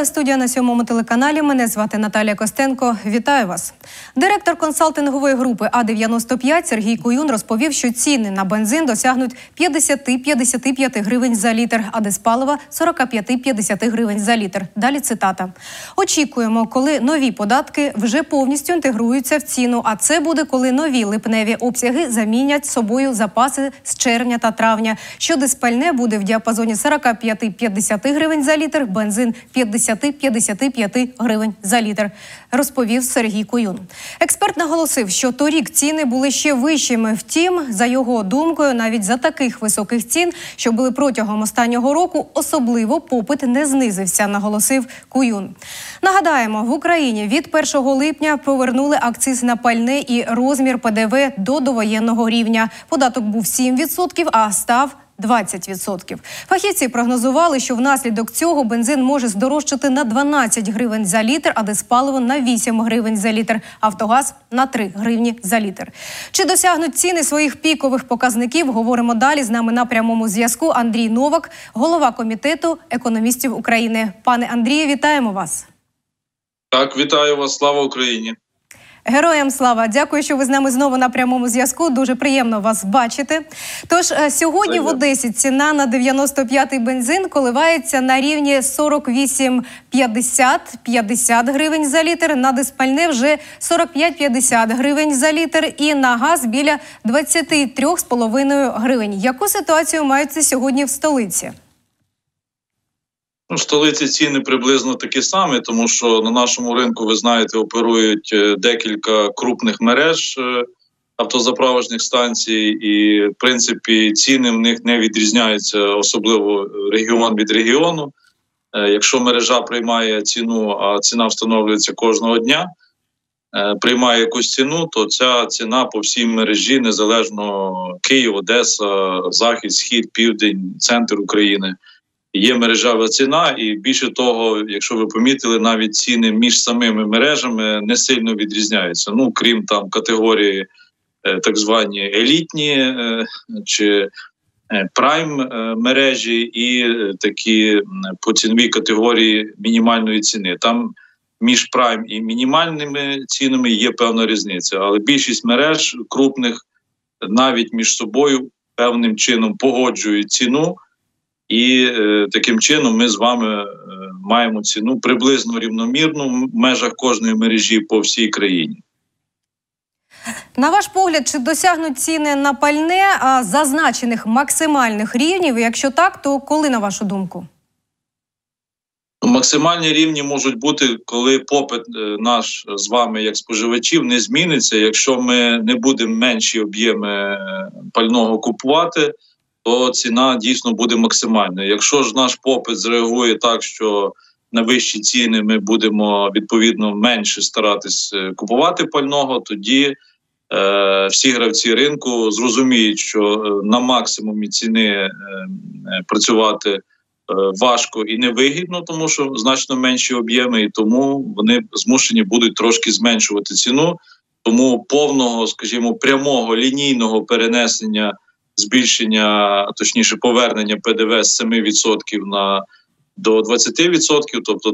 Триває студія на 7-му телеканалі. Мене звати Наталія Костенко. Вітаю вас. Директор консалтингової групи А-95 Сергій Куюн розповів, що ціни на бензин досягнуть 50-55 гривень за літр, а дизпалива – 45-50 гривень за літр. Далі цитата. «Очікуємо, коли нові податки вже повністю інтегруються в ціну, а це буде, коли нові липневі обсяги замінять собою запаси з червня та травня. Що дизпальне буде в діапазоні 45-50 гривень за літр, бензин 50-55 гривень за літр», розповів Сергій Куюн. Експерт наголосив, що торік ціни були ще вищими. Втім, за його думкою, навіть за таких високих цін, що були протягом останнього року, особливо попит не знизився, наголосив Куюн. Нагадаємо, в Україні від 1 липня повернули акциз на пальне і розмір ПДВ до довоєнного рівня. Податок був 7%, а став 20%. Фахівці прогнозували, що внаслідок цього бензин може здорожчати на 12 гривень за літр, а дизпаливо на 8 гривень за літр, Автогаз на 3 гривні за літр. Чи досягнуть ціни своїх пікових показників, говоримо далі. З нами на прямому зв'язку Андрій Новак, голова комітету економістів України. Пане Андрію, вітаємо вас. Так, вітаю вас. Слава Україні. Героям слава! Дякую, що ви з нами знову на прямому зв'язку. Дуже приємно вас бачити. Тож, сьогодні в Одесі ціна на 95-й бензин коливається на рівні 48,50-50 гривень за літр, на дизпальне вже 45-50 гривень за літр і на газ біля 23,5 гривень. Яку ситуацію мають сьогодні в столиці? В столиці ціни приблизно такі самі, тому що на нашому ринку, ви знаєте, оперують декілька крупних мереж автозаправочних станцій і, в принципі, ціни в них не відрізняються, особливо регіон від регіону. Якщо мережа приймає ціну, а ціна встановлюється кожного дня, приймає якусь ціну, то ця ціна по всій мережі, незалежно Київ, Одеса, Захід, Схід, Південь, центр України, є мережева ціна, і більше того, якщо ви помітили, навіть ціни між самими мережами не сильно відрізняються. Ну, крім там категорії так звані елітні чи прайм мережі і такі по ціновій категорії мінімальної ціни. Там між прайм і мінімальними цінами є певна різниця, але більшість мереж крупних навіть між собою певним чином погоджують ціну. І таким чином ми з вами маємо ціну приблизно рівномірну в межах кожної мережі по всій країні. На ваш погляд, чи досягнуть ціни на пальне зазначених максимальних рівнів? Якщо так, то коли, на вашу думку? Максимальні рівні можуть бути, коли попит наш з вами, як споживачів, не зміниться. Якщо ми не будемо менші об'єми пального купувати, то ціна дійсно буде максимальною. Якщо ж наш попит зреагує так, що на вищі ціни ми будемо, відповідно, менше старатись купувати пального, тоді всі гравці ринку зрозуміють, що на максимумі ціни працювати важко і невигідно, тому що значно менші об'єми, і тому вони змушені будуть трошки зменшувати ціну. Тому повного, скажімо, прямого лінійного перенесення, збільшення, точніше повернення ПДВ з 7% до 20%, тобто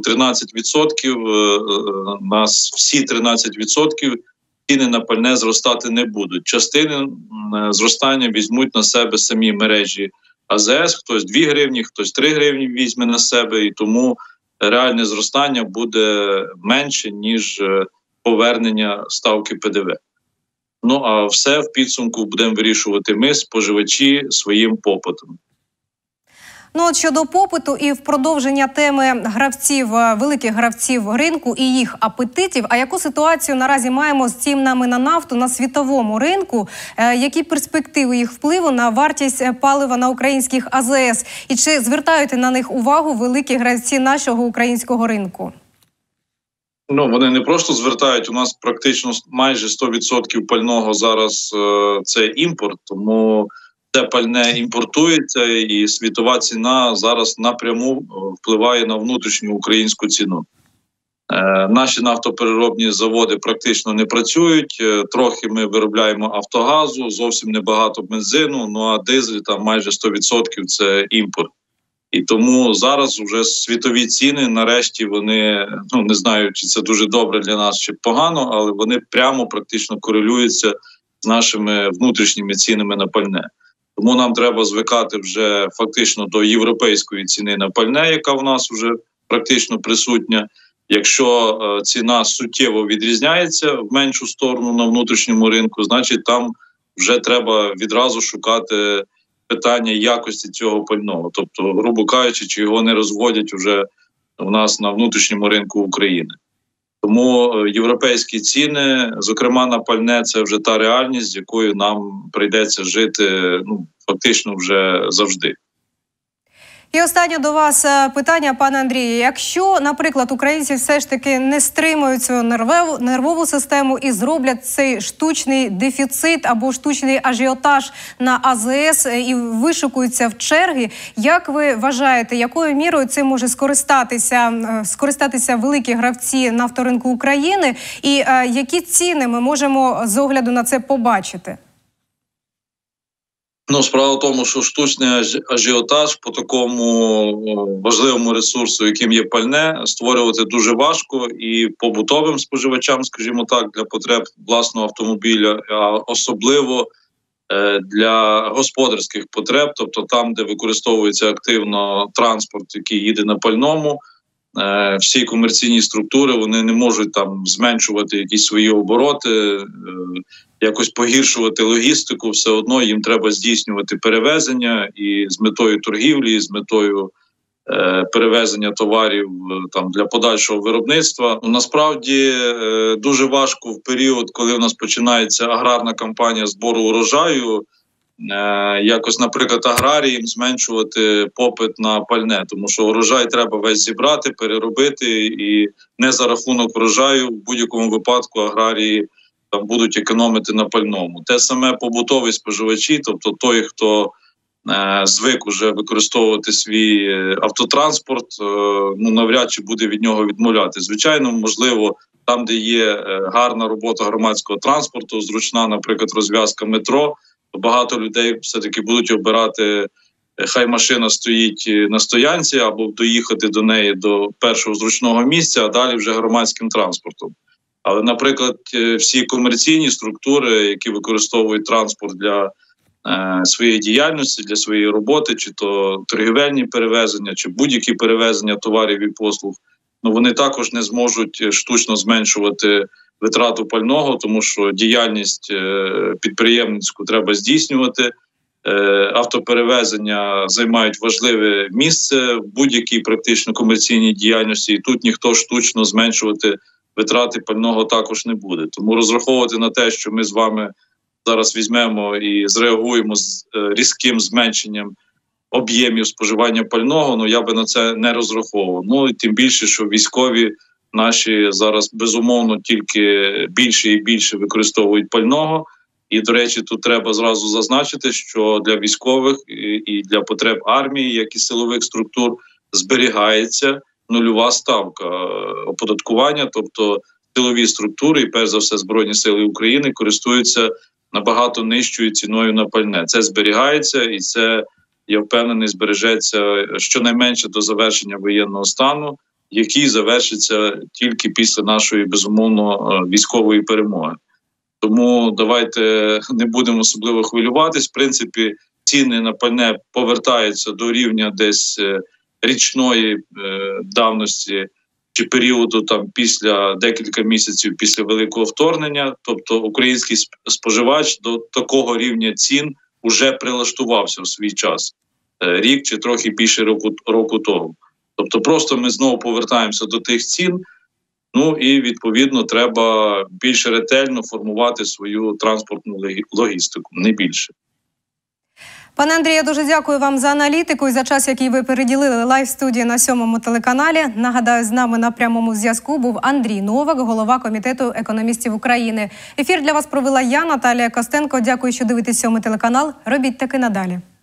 13%, нас всі 13% ціни на пальне зростати не будуть. Частини зростання візьмуть на себе самі мережі АЗС, хтось 2 гривні, хтось 3 гривні візьме на себе, і тому реальне зростання буде менше, ніж повернення ставки ПДВ. Ну, а все в підсумку будемо вирішувати ми, споживачі, своїм попитом. Ну, от щодо попиту і в продовження теми гравців, великих гравців ринку і їх апетитів, а яку ситуацію наразі маємо з цінами на нафту на світовому ринку? Які перспективи їх впливу на вартість палива на українських АЗС? І чи звертають на них увагу великі гравці нашого українського ринку? Ну, вони не просто звертають, у нас практично майже 100% пального зараз це імпорт, тому це пальне імпортується і світова ціна зараз напряму впливає на внутрішню українську ціну. Наші нафтопереробні заводи практично не працюють, трохи ми виробляємо Автогазу, зовсім небагато бензину, ну а дизель там майже 100% це імпорт. І тому зараз вже світові ціни, нарешті, вони, не знаю, чи це дуже добре для нас, чи погано, але вони прямо практично корелюються з нашими внутрішніми цінами на пальне. Тому нам треба звикати вже фактично до європейської ціни на пальне, яка в нас вже практично присутня. Якщо ціна суттєво відрізняється в меншу сторону на внутрішньому ринку, значить там вже треба відразу шукати питання якості цього пального. Тобто, грубо кажучи, чи його не розводять вже у нас на внутрішньому ринку України. Тому європейські ціни, зокрема на пальне, це вже та реальність, з якою нам прийдеться жити фактично вже завжди. І останнє до вас питання, пане Андрію. Якщо, наприклад, українці все ж таки не стримують свою нервову систему і зроблять цей штучний дефіцит або штучний ажіотаж на АЗС і вишукуються в черги, як ви вважаєте, якою мірою цим може скористатися великі гравці нафторинку України і які ціни ми можемо з огляду на це побачити? Справа в тому, що штучний ажіотаж по такому важливому ресурсу, яким є пальне, створювати дуже важко і побутовим споживачам, скажімо так, для потреб власного автомобіля, а особливо для господарських потреб, тобто там, де використовується активно транспорт, який їде на пальному, всі комерційні структури, вони не можуть там зменшувати якісь свої обороти, якось погіршувати логістику, все одно їм треба здійснювати перевезення і з метою торгівлі, і з метою перевезення товарів там для подальшого виробництва. Насправді дуже важко в період, коли у нас починається аграрна кампанія збору урожаю, якось, наприклад, аграріям зменшувати попит на пальне, тому що урожай треба весь зібрати, переробити, і не за рахунок врожаю в будь-якому випадку аграрії там будуть економити на пальному. Те саме побутові споживачі, тобто той, хто звик уже використовувати свій автотранспорт, навряд чи буде від нього відмовляти. Звичайно, можливо, там, де є гарна робота громадського транспорту, зручна, наприклад, розв'язка метро, то багато людей все-таки будуть обирати, хай машина стоїть на стоянці, або доїхати до неї до першого зручного місця, а далі вже громадським транспортом. Але, наприклад, всі комерційні структури, які використовують транспорт для своєї діяльності, для своєї роботи, чи то торгівельні перевезення, чи будь-які перевезення товарів і послуг, вони також не зможуть штучно зменшувати витрату пального, тому що діяльність підприємницьку треба здійснювати. Автоперевезення займають важливе місце в будь-якій практично комерційній діяльності, і тут ніхто штучно зменшувати витрати пального також не буде. Тому розраховувати на те, що ми з вами зараз візьмемо і зреагуємо з різким зменшенням об'ємів споживання пального, я би на це не розраховував. І тим більше, що військові наші зараз, безумовно, тільки більше і більше використовують пального. І, до речі, тут треба зразу зазначити, що для військових і для потреб армії, як і силових структур, зберігається нульова ставка оподаткування, тобто силові структури, і перш за все Збройні Сили України, користуються набагато нижчою ціною на пальне. Це зберігається, і це, я впевнений, збережеться щонайменше до завершення воєнного стану, який завершиться тільки після нашої, безумовно, військової перемоги. Тому давайте не будемо особливо хвилюватись. В принципі, ціни на пальне повертаються до рівня десь річної давності чи періоду там після декілька місяців після великого вторгнення. Тобто український споживач до такого рівня цін уже прилаштувався в свій час. Рік чи трохи більше року тому. Тобто просто ми знову повертаємося до тих цін, і, відповідно, треба більш ретельно формувати свою транспортну логістику, не більше. Пане Андрію, я дуже дякую вам за аналітику і за час, який ви переділили лайв-студії на 7-му телеканалі. Нагадаю, з нами на прямому зв'язку був Андрій Новак, голова Комітету економістів України. Ефір для вас провела я, Наталія Костенко. Дякую, що дивитесь 7-й телеканал. Робіть таки надалі.